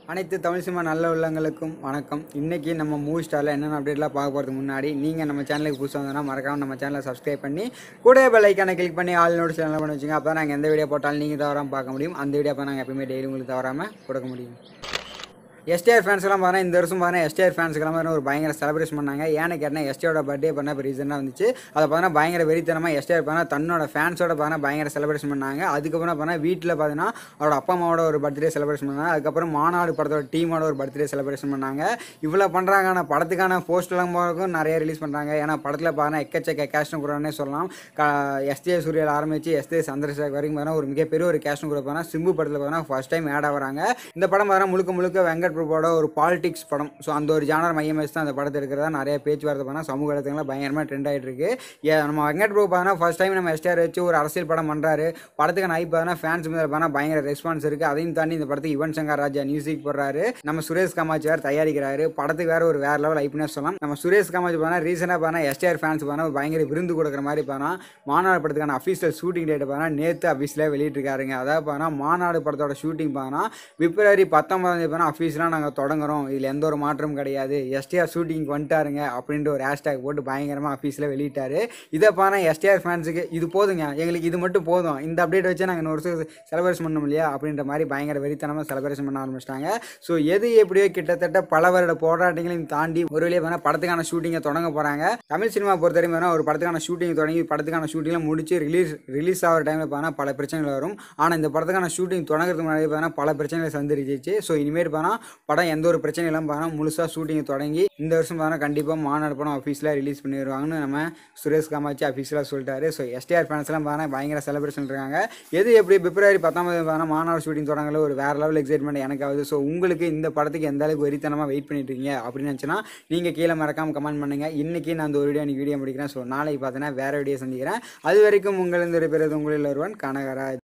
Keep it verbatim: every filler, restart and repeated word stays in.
அனைத்து தமிழ் சினிமா நல்ல உள்ளங்களுக்கும் வணக்கம். இன்றைக்கி நம்ம மூவி ஸ்டாரில் என்னென்ன அப்டேட்லாம் பார்க்க போகிறதுக்கு முன்னாடி நீங்கள் நம்ம சேனலுக்கு புதுசாக வந்தோன்னா மறக்காமல் நம்ம சேனலை சப்ஸ்கிரைப் பண்ணி கூட பெல் ஐக்கானை கிளிக் பண்ணி ஆல் நோட்ஸ் எல்லாம் பண்ணி வச்சுங்க. அப்போ தான் நாங்கள் எந்த வீடியோ போட்டாலும் நீங்கள் தவறாமல் பார்க்க முடியும். அந்த வீடியோ அப்போ நாங்கள் எப்பயுமே டெய்லி உங்களுக்கு தவறாமல் கொடுக்க முடியும். S T R ஃபேன்ஸ்லாம் பார்த்தா இந்த வருஷம் பார்த்தா S T R ஃபேன்ஸ்க்கெல்லாம் ஒரு பயங்கர செலிப்ரேஷன் பண்ணாங்க. ஏன்னு கேட்டால் S T R பர்த்டே பண்ண இப்போ ரீசனாக வந்துச்சு. அதை பார்த்தா பயங்கர வெறித்தனமாக S T R பார்த்தா தன்னோட ஃபேன்ஸோட பார்த்தா பயங்கர செலிப்ரேஷன் பண்ணாங்க. அதுக்கப்புறம் பார்த்தா வீட்டில் பார்த்தீங்கன்னா அவரோட அப்பா அம்மாவோட ஒரு பர்த்டே செலிப்ரேஷன் பண்ணாங்க. அதுக்கப்புறம் மாநாடு படத்தோட டீமோட ஒரு பர்த்டே செலிப்ரேஷன் பண்ணாங்க. இவ்வளோ பண்ணுறாங்க. ஆனால் படத்துக்கான போஸ்ட்லாம் போகிறதுக்கும் நிறைய ரிலீஸ் பண்ணுறாங்க. ஏன்னா படத்தில் பார்த்தா எக்கச்சக்க கேஷ்டும் கொடுறானே சொல்லலாம். S T R சூரியல் ஆரம்பித்து S T R சந்திரசேகர் வரைக்கும் பார்த்தா ஒரு மிகப்பெரிய ஒரு கேஷ்டும் கொடுப்பாங்க. சிம்பு படத்தில் பார்த்தா ஃபர்ஸ்ட் டைம் ஆட் ஆகிறாங்க. இந்த படம் பார்த்தா முழுக்க முழுக்க வெங்கட் பிரபுவோட ஒரு பாலிடிக்ஸ் படம். ஸோ அந்த ஒரு ஜானர் மையம் வச்சு தான் அந்த படத்தை எடுக்கிறதா நிறைய பேச்சுவார்த்தை பண்ணால் சமூக இடத்துலாம் பயங்கரமாக ட்ரெண்ட் ஆகிட்டு இருக்கு. நம்ம வெங்கட் பிரபு பார்த்தா ஃபர்ஸ்ட் டைம் நம்ம S T R வச்சு ஒரு அரசியல் படம் பண்ணுறாரு. படத்துக்கு நான் பார்த்தா ஃபேன்ஸ் மேலே பார்த்தா பயங்கர ரெஸ்பான்ஸ் இருக்குது. அதையும் தாண்டி இந்த படத்துக்கு யுவன் சங்கர் ராஜா மியூசிக் போடுறாரு. நம்ம சுரேஷ் காமாட்சி வேறு தயாரிக்கிறாரு. படத்துக்கு வேறு ஒரு வேறு லெவல் ஐப்பினே சொல்லலாம். நம்ம சுரேஷ் காமாட்சி பார்த்தா ரீசனாக பார்த்தா S T R ஃபேன்ஸ் பார்த்தா பயங்கர விருந்து கொடுக்குற மாதிரி பார்த்தா மாநாடு படத்துக்கான அஃபீஷியல் ஷூட்டிங் டேட்டை பார்த்தா நேற்று அஃபீஷியலாக வெளியிட்டிருக்காருங்க. அதாவது பார்த்தா மாநாடு படத்தோட ஷூட்டிங் பார்த்தா பிப்ரவரி பத்தொன்பதாம் தேதி பார்த்தா அஃபீஷியலாக நாங்கள் தொடங்குறோம். இதில் எந்த ஒரு மாற்றம் கிடையாது. S T R ஷூட்டிங்க்கு வந்துட்டாருங்க அப்படின்ற ஒரு ஹேஷ்டேக் போட்டு பயங்கரமாக அஃபீஸில் வெளியிட்டாரு. இதை பார்த்தா S T R ஃபேன்ஸுக்கு இது போதுங்க, எங்களுக்கு இது மட்டும் போதும், இந்த அப்டேட் வச்சு நாங்கள் இன்னொரு வருஷம் செலிப்ரேஷன் பண்ணோம் இல்லையா அப்படின்ற மாதிரி பயங்கர வெறித்தனமாக செலிப்ரேஷன் பண்ண ஆரம்பிச்சிட்டாங்க. ஸோ எது எப்படியோ கிட்டத்தட்ட பல வருட போராட்டங்களையும் தாண்டி ஒரு வழியாக பார்த்தா படத்துக்கான ஷூட்டிங்கை தொடங்க போகிறாங்க. தமிழ் சினிமா பொறுத்தவரைக்கும் பார்த்தா ஒரு படத்துக்கான ஷூட்டிங் தொடங்கி படத்துக்கான ஷூட்டிங்லாம் முடிச்சு ரிலீஸ் ரிலீஸ் ஆகிற டைமில் பார்த்தா பல பிரச்சனைகள் வரும். ஆனால் இந்த படத்துக்கான ஷூட்டிங் தொடங்குறதுக்கு முன்னாடி பார்த்தா பல பிரச்சனைகளை சந்திச்சிச்சு. ஸோ இனிமேல் பார்த்தா படம் எந்த ஒரு பிரச்சனைகளும் பார்த்தா முழுசாக ஷூட்டிங் தொடங்கி இந்த வருஷம் பார்த்தா கண்டிப்பாக மாநாடு படம் அஃபீஷியலாக ரிலீஸ் பண்ணிடுவாங்கன்னு நம்ம சுரேஷ் காமாட்சி அஃபீஷியலாக சொல்லிட்டாரு. ஸோ S T R ஃபேன்ஸ்லாம் பார்த்தா பயங்கர செலிப்ரேஷன் இருக்காங்க. எது எப்படி பிப்ரவரி பத்தொன்பது பார்த்தா மாநாடு ஷூட்டிங் தொடங்கல ஒரு வேறு லெவல் எக்ஸைட்மெண்ட் எனக்கு ஆகுது. ஸோ உங்களுக்கு இந்த படத்துக்கு எந்த அளவுக்கு வெறித்தனமாக வெயிட் பண்ணிட்டு இருக்கீங்க அப்படின்னு நினச்சினா நீங்கள் கீழே மறக்காமல் கமெண்ட் பண்ணுங்கள். இன்றைக்கி நான் அந்த ஒரு வீடியோ இன்னைக்கு வீடியோ முடிக்கிறேன். ஸோ நாளைக்கு பார்த்தீங்கன்னா வேறு வீடியோ சந்திக்கிறேன். அது வரைக்கும் உங்களிருந்து பெறுவது உங்களில் ஒருவன் கனகராஜ்.